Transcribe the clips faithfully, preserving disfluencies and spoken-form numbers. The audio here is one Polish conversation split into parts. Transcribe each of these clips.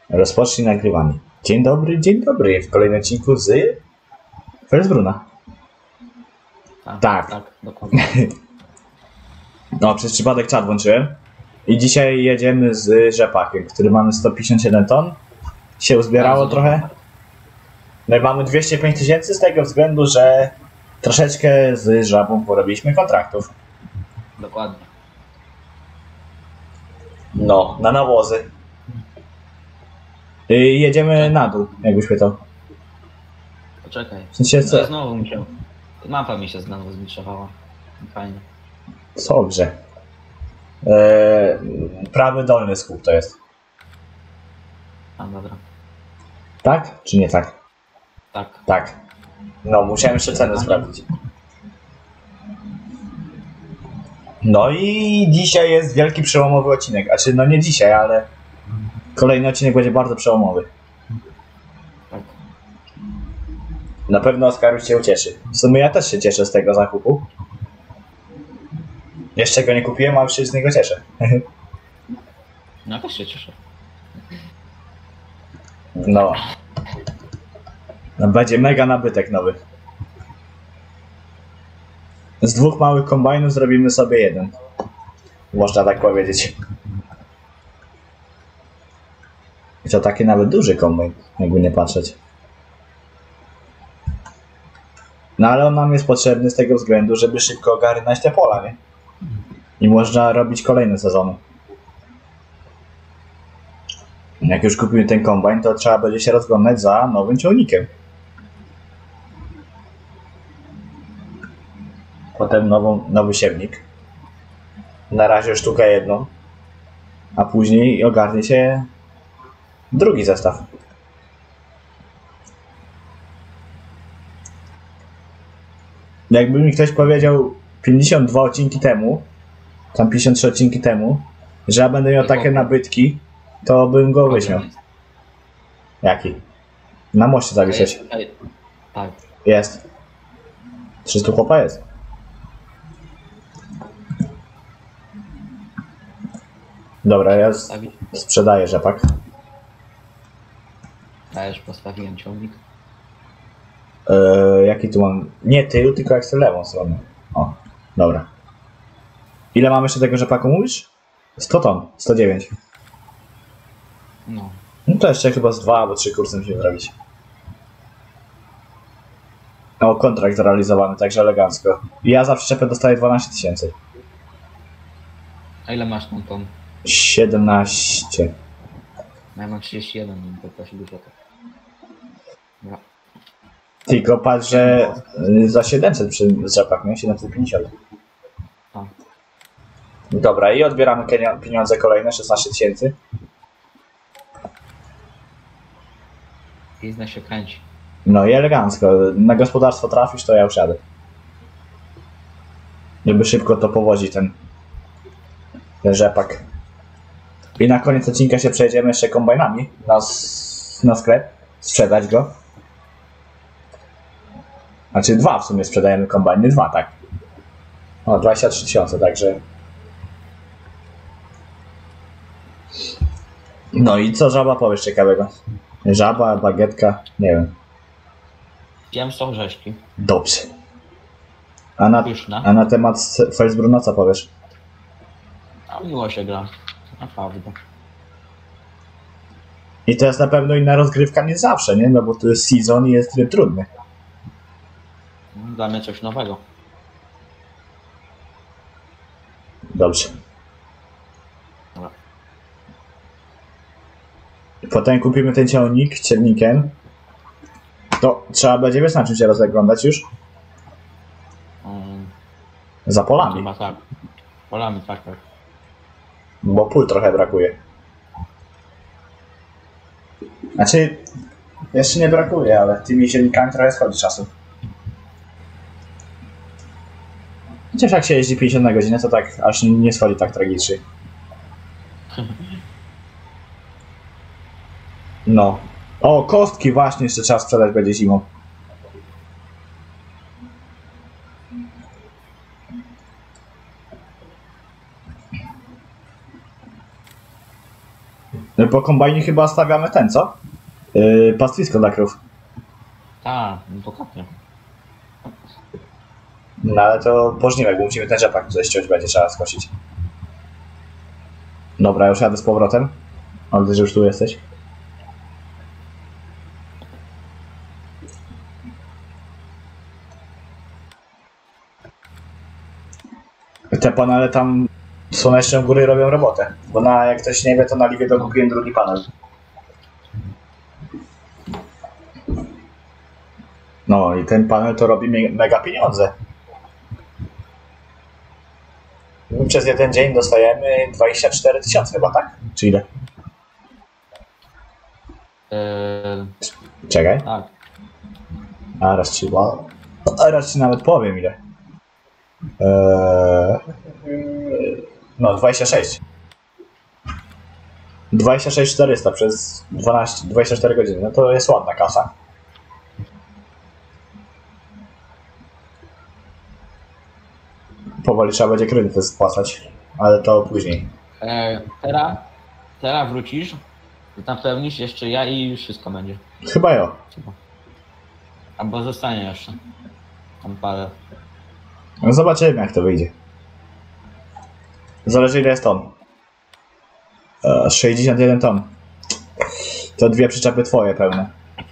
Rozpocznij nagrywanie. Dzień dobry, dzień dobry. W kolejnym odcinku z Felsbruna. Tak, Tak. tak, dokładnie. No, przez przypadek czat włączyłem. I dzisiaj jedziemy z rzepakiem, który mamy sto pięćdziesiąt siedem ton. Się uzbierało Bardzo trochę. dobrze. No i mamy dwieście pięć tysięcy z tego względu, że troszeczkę z żabą porobiliśmy kontraktów. Dokładnie. No, na nawozy. I jedziemy na dół, jakbyś pytał. Poczekaj. W sensie co? No, znowu mi się... Mapa mi się znowu zgliczowała. Fajnie. Co grze? Eee, prawy dolny skup to jest. A, dobra. Tak? Czy nie tak? Tak. Tak. No, musiałem jeszcze cenę sprawdzić. No i dzisiaj jest wielki przełomowy odcinek. Znaczy, no nie dzisiaj, ale kolejny odcinek będzie bardzo przełomowy. Tak. Na pewno Oskar już się ucieszy. W sumie ja też się cieszę z tego zakupu. Jeszcze go nie kupiłem, a już się z niego cieszę. No, też się cieszę. No. No, będzie mega nabytek nowy. Z dwóch małych kombajnów zrobimy sobie jeden. Można tak powiedzieć. I to taki nawet duży kombajn, jakby nie patrzeć. No ale on nam jest potrzebny z tego względu, żeby szybko ogarnąć te pola, nie? I można robić kolejne sezony. Jak już kupimy ten kombajn, to trzeba będzie się rozglądać za nowym ciągnikiem. Potem nową, nowy siewnik. Na razie sztukę jedną. A później ogarnie się drugi zestaw. Jakby mi ktoś powiedział pięćdziesiąt dwa odcinki temu, tam pięćdziesiąt trzy odcinki temu, że ja będę miał takie nabytki, to bym go wyśmiał. Jaki? Na moście zawisać. Ej, tak. Jest. trzysta chłopa jest. Dobra, ja z- Postawić. sprzedaję rzepak. Ja już postawiłem ciągnik. Eee, jaki tu mam? Nie tył, tylko jak chcę lewą stronę. O, dobra. Ile mamy jeszcze tego rzepaku, mówisz? sto ton, sto dziewięć. No. No to jeszcze chyba z dwa albo trzy kursy musimy zrobić. O, kontrakt zrealizowany, także elegancko. I ja za przyczepę dostaję dwanaście tysięcy. A ile masz tą tą? siedemnaście. No, ja mam trzydzieści jeden, no to też dużo tak. Dobra. Tylko patrz, że y, za siedemset przy rzepak, nie? siedemset pięćdziesiąt. Tak. Dobra, i odbieramy pienio- pieniądze kolejne, szesnaście tysięcy. Biznes się kręci. No i elegancko. Na gospodarstwo trafisz, to ja już jadę. Żeby szybko to powozić ten, ten rzepak. I na koniec odcinka się przejedziemy jeszcze kombajnami na, s- na sklep. Sprzedać go. Znaczy dwa w sumie sprzedajemy kombajny, dwa, tak. O, dwadzieścia trzy tysiące, także... No i co żaba powiesz ciekawego? Żaba, bagietka, nie wiem. Wiem, są rzeźki. Dobrze. A na, Pyszne. a na temat Felsbruna co powiesz? A miło się gra. Naprawdę. I to jest na pewno inna rozgrywka niż zawsze, nie? No bo to jest sezon i jest tryb trudny. Dla mnie coś nowego. Dobrze. Dobra. Potem kupimy ten ciągnik cielnikiem. To trzeba będzie, wiesz, na czym się rozeglądać już? Um, Za polami. chyba tak. Polami, tak, tak. Bo pól trochę brakuje. Znaczy, jeszcze nie brakuje, ale tymi silnikami trochę schodzi czasu. Chociaż jak się jeździ pięćdziesiąt na godzinę, to tak aż nie schodzi tak tragicznie. No. O, kostki właśnie jeszcze trzeba sprzedać będzie zimą. po kombajnie chyba stawiamy ten, co? Yy, pastwisko dla krów. Tak, no to kapnie. No ale to po żniwek, bo musimy ten rzepak tutaj ściąć, będzie trzeba skosić. Dobra, już jadę z powrotem. Ale że już tu jesteś. Te panele tam słoneczne u góry robią robotę. Bo na, jak ktoś nie wie, to na Liwie dokupiłem drugi panel. No i ten panel to robi me mega pieniądze. My przez jeden dzień dostajemy dwadzieścia cztery tysiące chyba, tak? Czy ile? Eee, Czekaj. tak. A raz ci, a raz ci nawet powiem ile. Eee, no dwadzieścia sześć. dwadzieścia sześć czterysta przez dwanaście, dwadzieścia cztery godziny. No to jest ładna kasa. Powoli trzeba będzie kredyty spłacać, ale to później. Eee, teraz, teraz wrócisz, napełnisz jeszcze ja i już wszystko będzie. Chyba jo. Albo zostanie jeszcze. Tam parę. No zobaczymy jak to wyjdzie. Zależy ile jest ton. E, sześćdziesiąt jeden ton. To dwie przyczepy twoje pełne.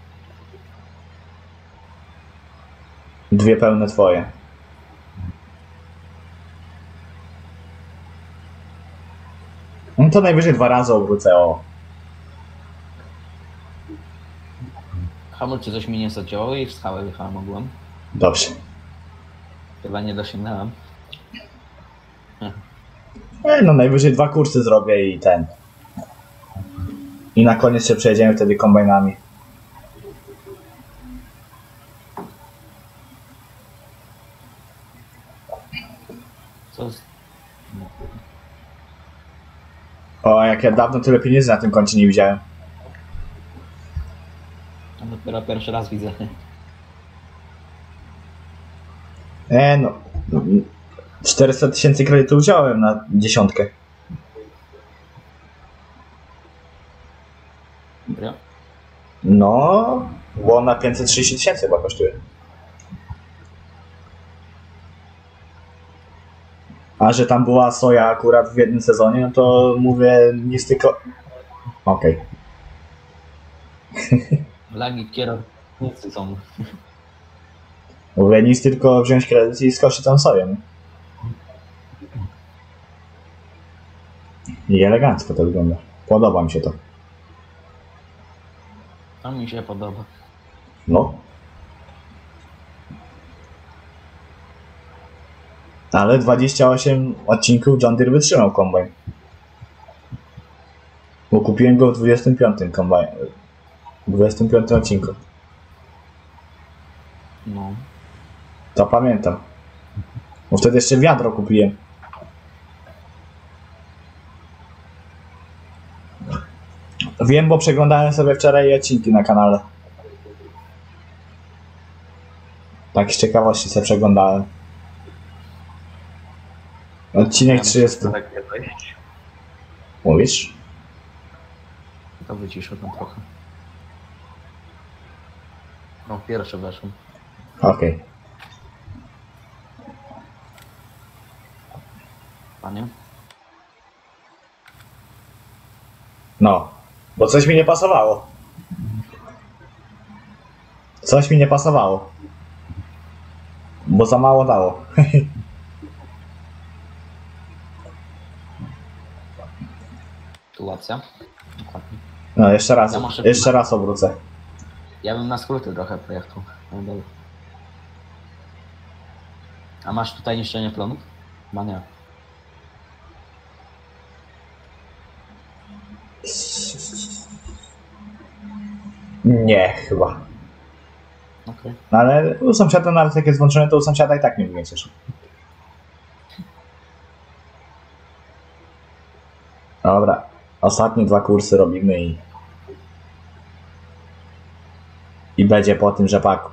Dwie pełne twoje. No to najwyżej dwa razy obrócę, o. Hamulce coś mi nie zadziałało i w skałę wjechałem ogółem. Dobrze. Chyba nie dosięgnąłem. E, no najwyżej dwa kursy zrobię i ten. I na koniec się przejedziemy wtedy kombajnami. Co z... O, jak ja dawno tyle pieniędzy na tym koncie nie widziałem. A dopiero pierwszy raz widzę. E, no. czterysta tysięcy kredytu wziąłem na dziesiątkę. Serio? No, bo na pięćset trzydzieści tysięcy chyba kosztuje. A że tam była soja akurat w jednym sezonie, no to mówię nic tylko... Okej. Okay. Lagi kierownicy są. Mówię nic tylko wziąć kredyt i skosić tą soję. I elegancko to wygląda. Podoba mi się to. To mi się podoba. No. Ale dwadzieścia osiem odcinków John Deere wytrzymał kombajn. Bo kupiłem go w dwudziestym piątym kombajn. W dwudziestym piątym odcinku. No. To pamiętam. Bo wtedy jeszcze wiadro kupiłem. Wiem, bo przeglądałem sobie wczoraj odcinki na kanale. Tak z ciekawości sobie przeglądałem. Odcinek trzydziesty. Mówisz? To wyciszę tam trochę. No, pierwsze weszło. Okej. Okay. Panie? No, bo coś mi nie pasowało. Coś mi nie pasowało. Bo za mało dało. Sytuacja. Dokładnie. No, jeszcze raz, Ja muszę- jeszcze raz obrócę. Ja bym na skróty trochę pojechał. No dobra. A masz tutaj niszczenie plonów? Chyba nie. Nie, chyba. Okej. No, ale u sąsiada nawet jak jest włączone, to u sąsiada i tak nie wymiecisz. Dobra, ostatnie dwa kursy robimy i... I będzie po tym rzepaku.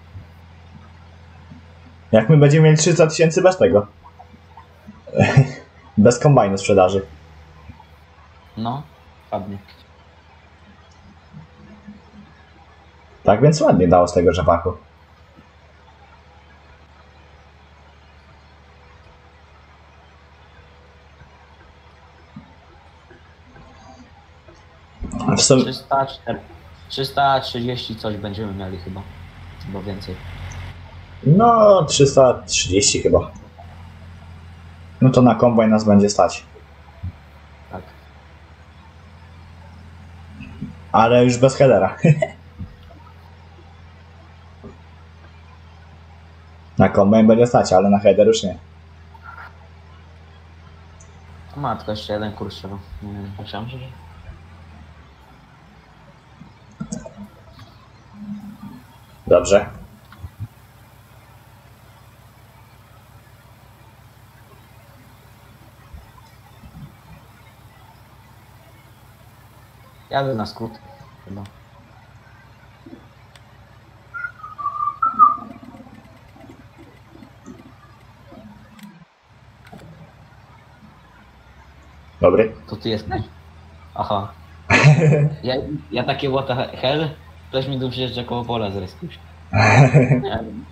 Jak my będziemy mieli trzysta tysięcy bez tego. Bez kombajnu sprzedaży. No, ładnie. Tak więc ładnie dało z tego rzepaku. W sumie... trzysta cztery, trzysta trzydzieści coś będziemy mieli chyba. Chyba więcej. No, trzysta trzydzieści chyba. No to na kombajn nas będzie stać. Tak. Ale już bez headera. Na kombajn będzie stać, ale na header już nie. Matko, jeszcze jeden kurs trzeba. Nie wiem, myślałem, że... Dobrze. Jadę na skrót. Chyba. Dobry. To ty jesteś? Aha. Ja, ja takie what the hell? Ktoś mi tu przyjeżdża koło pola z reskiuś. Nie wiem.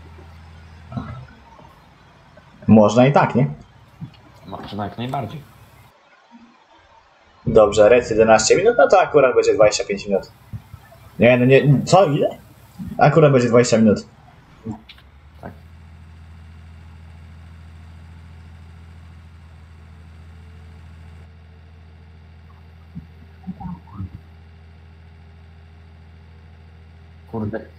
Można i tak, nie? Można jak najbardziej. Dobrze, rec jedenaście minut, no to akurat będzie dwadzieścia pięć minut. Nie, no nie, co, ile? Akurat będzie dwadzieścia minut. Tak. Kurde.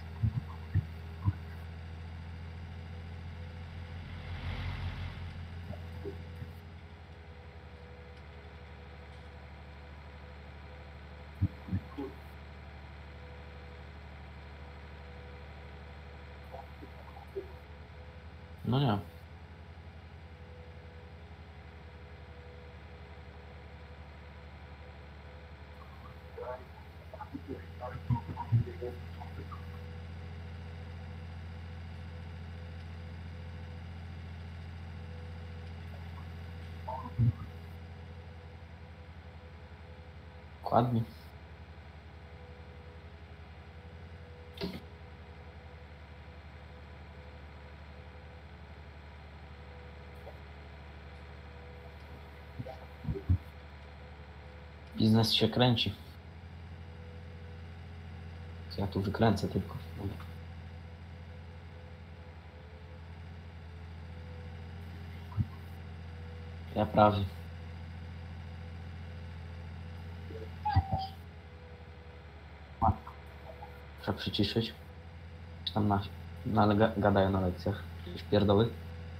No nie. Dokładnie. Biznes się kręci. Ja tu wykręcę tylko. Ja prawie. Trzeba przyciszyć. Tam na, na, na gadają na lekcjach. Jakieś pierdoły.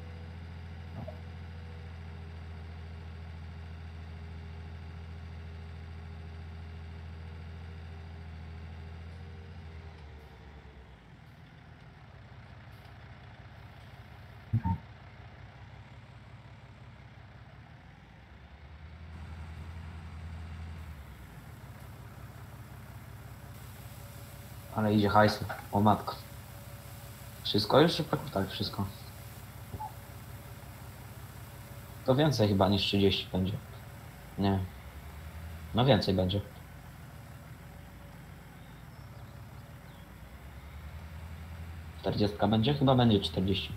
Ale idzie hajsu. O matko. Wszystko już? Tak, wszystko. To więcej chyba niż trzydzieści będzie. Nie. No więcej będzie. czterdzieści będzie? Chyba będzie czterdzieści.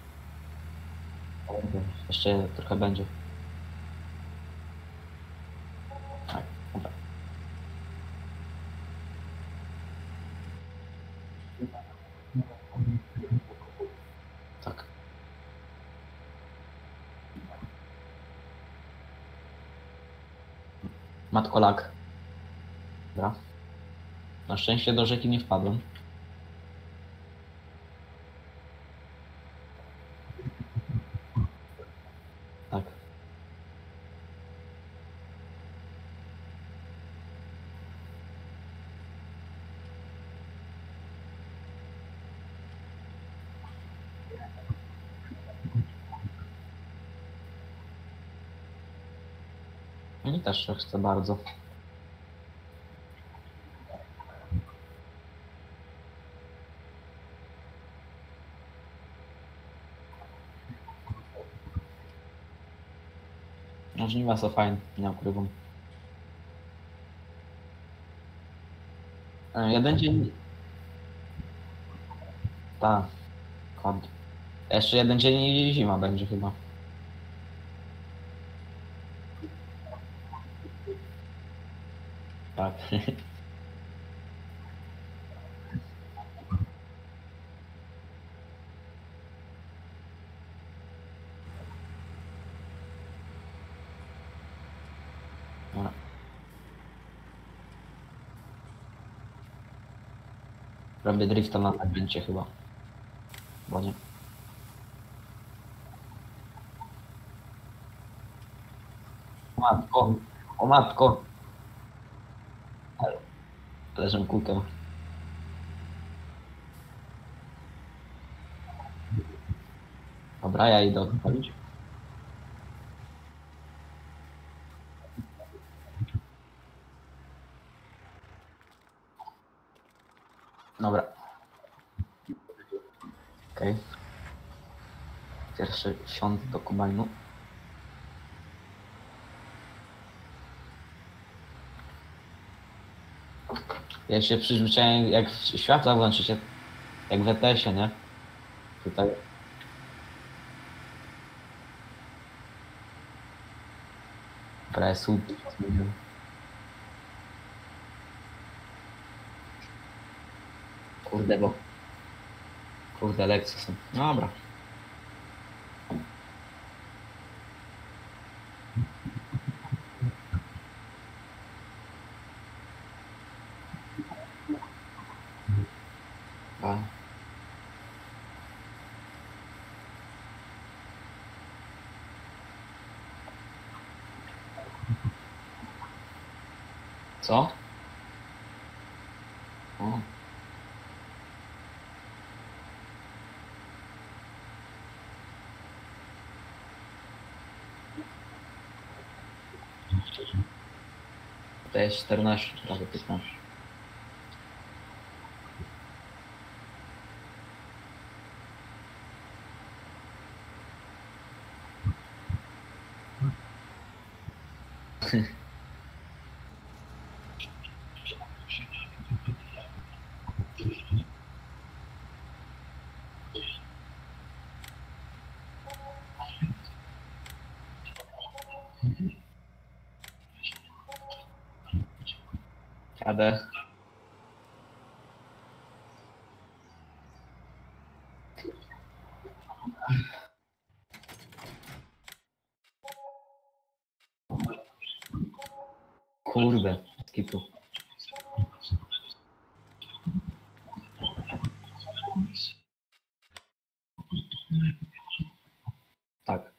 Jeszcze trochę będzie. Tak, dobra. Tak. Matko lag. Dobra. Na szczęście do rzeki nie wpadłem. Tak. I też chcę bardzo. No żniwa są fajne, nie ukrywam. E, Jeden dzień... Tak. Kod. Jeszcze jeden dzień i zima będzie chyba. Tak. Dobra. Robię drifta na zakręcie chyba. Bo nie. O matko, o matko. Leżę kulkę. Dobra, ja idę odpalić. Dobra. Okej. Okay. Pierwszy wsiąd do kombajnu. Ja się przyzwyczaiłem, jak światła włączycie, jak w E T S-ie, nie? Tutaj. Presu. Kurde, bo... Kurde, lekcje są. Dobra. A. Co? O. To jest czternaście, prawie piętnaście. Jadę. Kurde, skitu. Tak.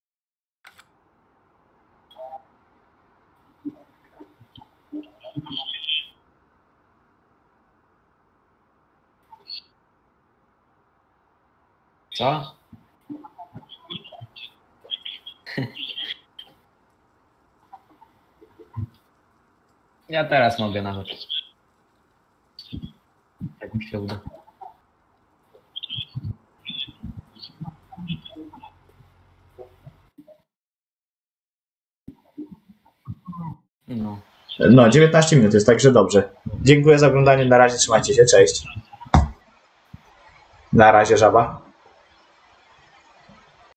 Co? Ja teraz mogę nawet. Jak mi się uda. No. No, dziewiętnaście minut jest, także dobrze. Dziękuję za oglądanie, na razie, trzymajcie się, cześć. Na razie, żaba.